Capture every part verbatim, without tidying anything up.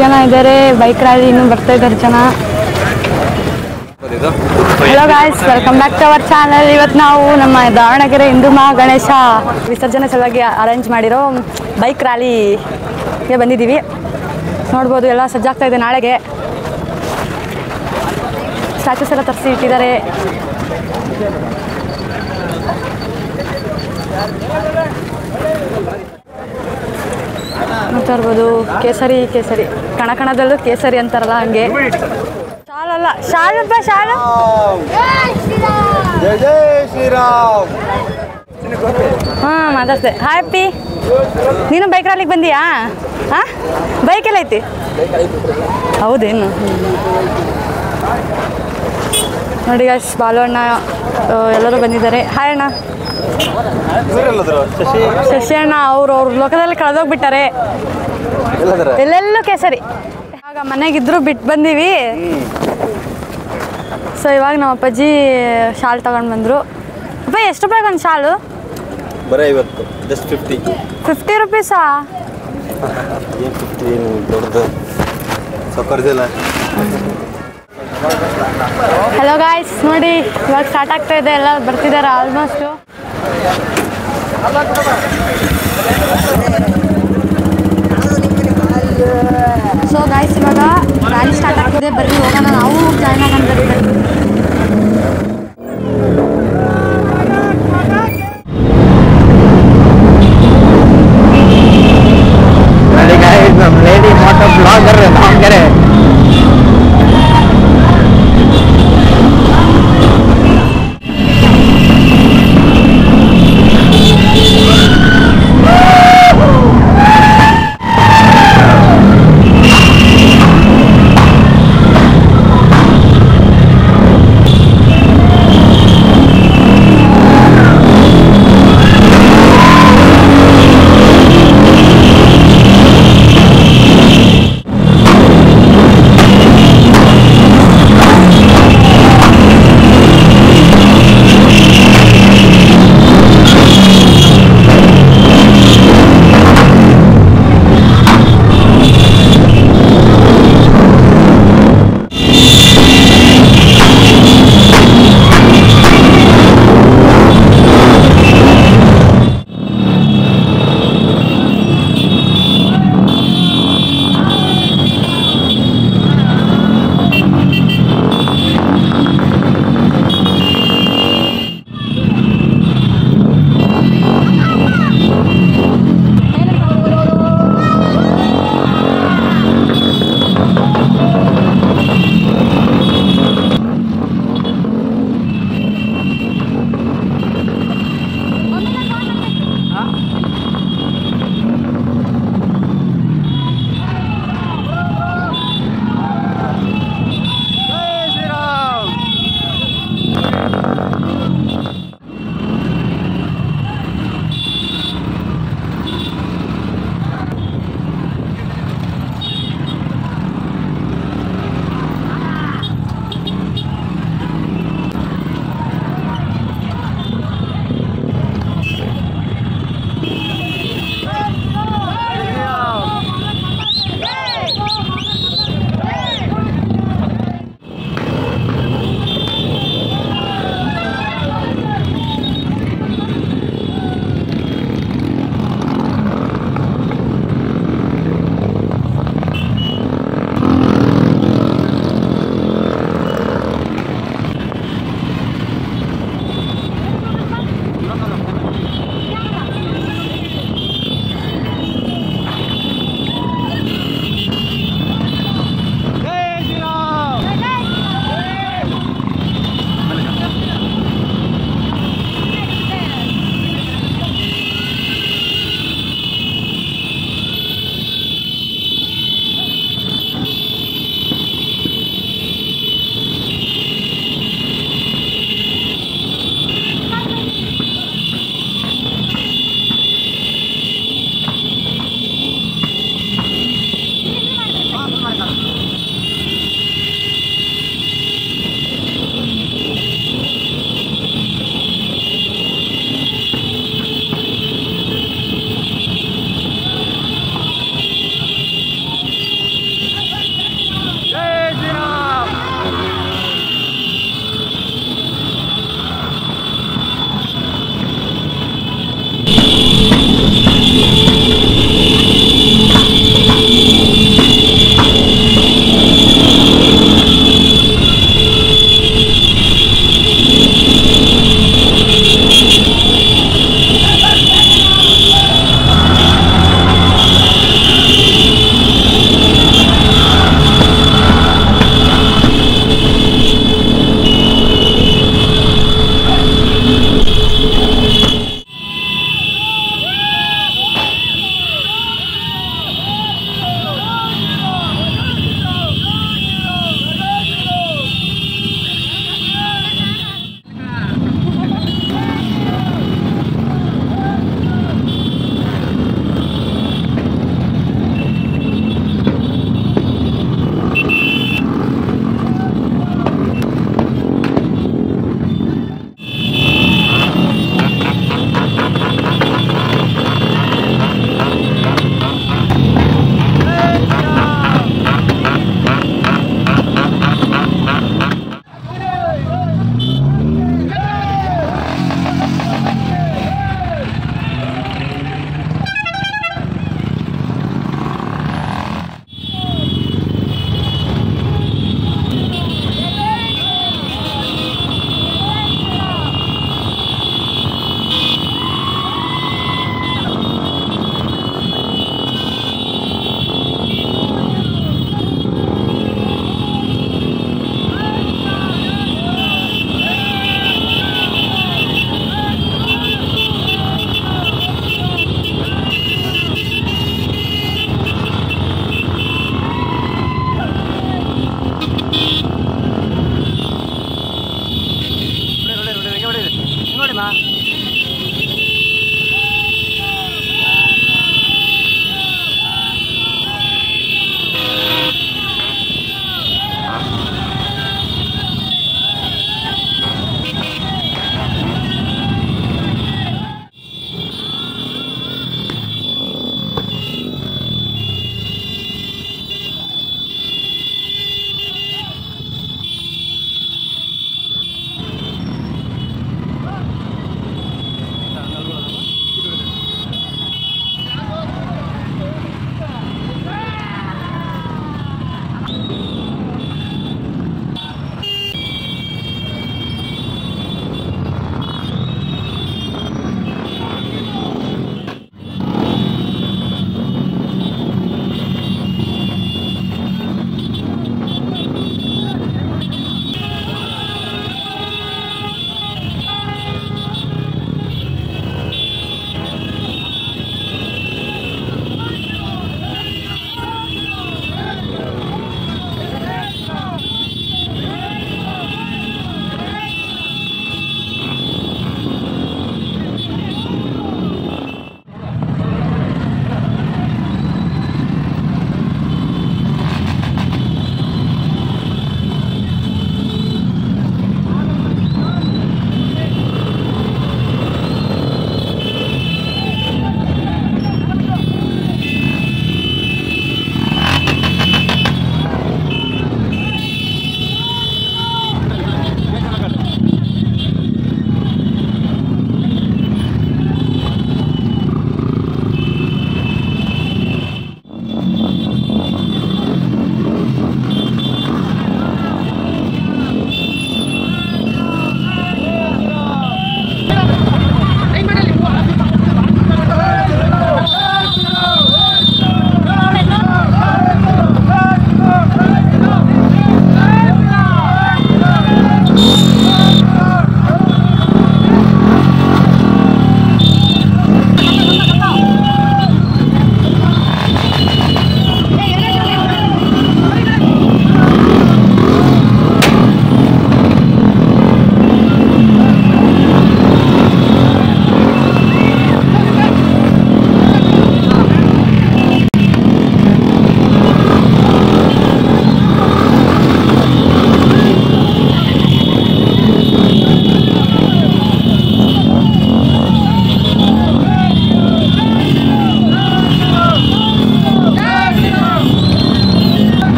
ಜನ ಇದ್ದಾರೆ. Bike rally ಇನ್ನೂ ಬರ್ತಾ ಇದ್ದಾರೆ ಜನ. Hello guys, welcome back to our channel. ಇವತ್ತು ನಾವು ನಮ್ಮ ದಾವಣಗೆರೆ ಹಿಂದೂ ಮಹಾ ಗಣೇಶ ವಿಸರ್ಜನೆ ಸಲುವಾಗಿ ಅರೇಂಜ್ ಮಾಡಿರೋ ಬೈಕ್ ರ್ಯಾಲಿಗೆ ಬಂದಿದ್ದೀವಿ. ನೋಡ್ಬೋದು ಎಲ್ಲ ಸಜ್ಜಾಗ್ತಾ ಇದೆ. ನಾಳೆಗೆ ಸ್ಟ್ಯಾಚುಸ್ ಎಲ್ಲ ತರಿಸಿ ಇಟ್ಟಿದ್ದಾರೆ. ನೋಡ್ತಾ ಇರ್ಬೋದು ಕೇಸರಿ ಕೇಸರಿ ಕಣಕಣದಲ್ಲೂ ಕೇಸರಿ ಅಂತಾರಲ್ಲ ಹಂಗೆ. ಶಾಲಲ್ಲ ಶಾಲಪ್ಪ ಶಾಲು. ಜೈ ಜೈ ಶ್ರೀರಾಮ್. ಹಾಂ ಮಾತಾಡ್ತೆ. ಹ್ಯಾಪಿ. ನೀನು ಬೈಕ್ ರ್ಯಾಲಿಗೆ ಬಂದೀಯಾ? ಹಾಂ, ಬೈಕ್ ಎಲ್ಲ ಐತಿ? ಹೌದೇನು? ನೋಡಿ ಗಾಯ್ಸ್, ಬಾಲು ಅಣ್ಣ ಎಲ್ಲರೂ ಬಂದಿದ್ದಾರೆ. ಹಾಯ್ ಅಣ್ಣ. ಶಶಿ ಅಣ್ಣ ಅವರು ಅವ್ರ ಲೋಕದಲ್ಲಿ ಕಳೆದೋಗ್ಬಿಟ್ಟಾರೆ. ಎಲ್ಲೆಲ್ಲೂ ಕೇಸರಿ. ಆಗ ಮನೆಗಿದ್ರು ಬಿಟ್ಟು ಬಂದೀವಿ. ಸೊ ಇವಾಗ ನಮ್ಮ ಅಪ್ಪಾಜಿ ಶಾಲ್ ತಗೊಂಡು ಬಂದರು. ಅಪ್ಪ ಎಷ್ಟು ರೂಪಾಯಿಗೆ ಒಂದು ಶಾಲು? ಬರೀ ಐವತ್ತು. Just fifty. ಫಿಫ್ಟಿ ರುಪೀಸಾ? ಏನು ಫಿಫ್ಟಿ ಏನು ದೊಡ್ಡದು ಸಕ್ಕರ್ದಿಲ್ಲ. ಹಲೋ ಗಾಯ್ಸ್, ನೋಡಿ ಇವಾಗ ಸ್ಟಾರ್ಟ್ ಆಗ್ತಾ ಇದೆ. ಎಲ್ಲ ಬರ್ತಿದ್ದಾರೆ ಆಲ್ಮೋಸ್ಟು. ಸೊ ಗಾಯ್ಸ್, ಇವಾಗ ರ್ಯಾಲಿ ಸ್ಟಾರ್ಟ್ ಆಗ್ತಿದೆ. ಬರ್ರಿ ಹೋಗೋಣ, ನಾವು ಜಾಯ್ನ್ ಆಗೋಣ. ಬರ್ರಿ ಬರ್ರಿ. ನಮ್ಮ ಲೇಡಿ ಮೋಟೋ ಬ್ಲಾಗರ್ ದಾವಣಗೆರೆ.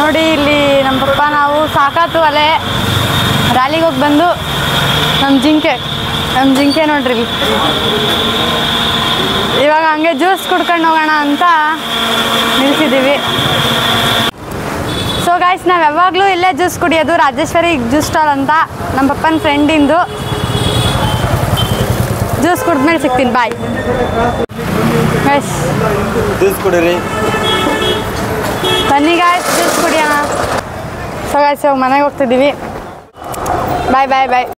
ನೋಡಿ ಇಲ್ಲಿ ನಮ್ಮ ಪಪ್ಪ ನಾವು ಸಾಕಾತು ಅಲೆ ರ್ಯಾಲಿಗೆ ಹೋಗಿ ಬಂದು ನಮ್ಮ ಜಿಂಕೆ ನಮ್ಮ ಜಿಂಕೆ ನೋಡ್ರಿ ಇಲ್ಲಿ ಇವಾಗ ಹಂಗೆ ಜ್ಯೂಸ್ ಕುಡ್ಕೊಂಡು ಹೋಗೋಣ ಅಂತ ನಿಲ್ಸಿದ್ದೀವಿ. ಸೊ ಗಾಯ್ಸ್ ನಾವು ಯಾವಾಗಲೂ ಇಲ್ಲೇ ಜ್ಯೂಸ್ ಕುಡಿಯೋದು, ರಾಜೇಶ್ವರಿ ಜ್ಯೂಸ್ ಸ್ಟಾಲ್ ಅಂತ ನಮ್ಮ ಪಪ್ಪನ ಫ್ರೆಂಡಿಂದು. ಜ್ಯೂಸ್ ಕುಡಿದ್ಮೇಲೆ ಸಿಗ್ತೀನಿ, ಬಾಯ್ ಗಾಯ್ಸ್. ಜ್ಯೂಸ್ ಕುಡೀರಿ, ಬನ್ನಿ ಗಾಯ್ಸ್ ಜ್ಯೂಸ್ ಕುಡಿಯೋಣ. ಸೊ ಗಾಯ್ಸ್ ಇವಾಗ ಮನೆಗೆ ಹೋಗ್ತಿದ್ದೀವಿ. ಬಾಯ್ ಬಾಯ್ ಬಾಯ್.